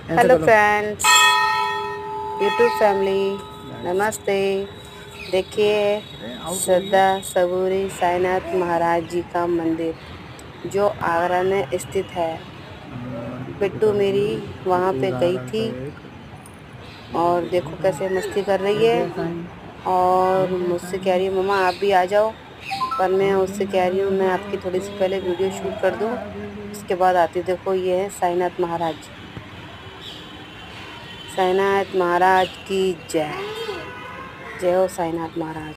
Hello friends, YouTube family, नमस्ते। देखिए, श्रद्धा सबूरी साईनाथ महाराज जी का मंदिर जो आगरा में स्थित है। बिट्टू मेरी वहाँ पे गई थी और देखो कैसे मस्ती कर रही है और मुझसे कह रही है मम्मा आप भी आ जाओ। पर मैं उससे कह रही हूँ मैं आपकी थोड़ी सी पहले वीडियो शूट कर दूँ, उसके बाद आती हूँ। देखो ये है साईनाथ महाराज। साईनाथ महाराज की जय। जय हो साईनाथ महाराज।